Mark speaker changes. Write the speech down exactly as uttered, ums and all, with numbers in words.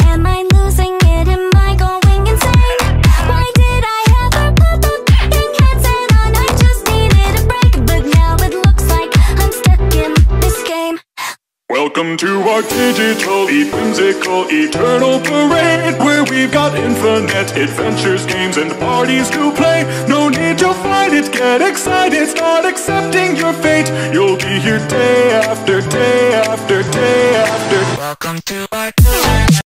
Speaker 1: Am I losing it? Am I going insane? Why did I ever put the fucking headset on? I just needed a break, but now it looks like I'm stuck in this game.
Speaker 2: Welcome to our digital, whimsical, eternal parade, where we've got infinite adventures, games, and parties to play. No need to fight it, get excited, start accepting your fate. You'll be here day after day after day after. Welcome to our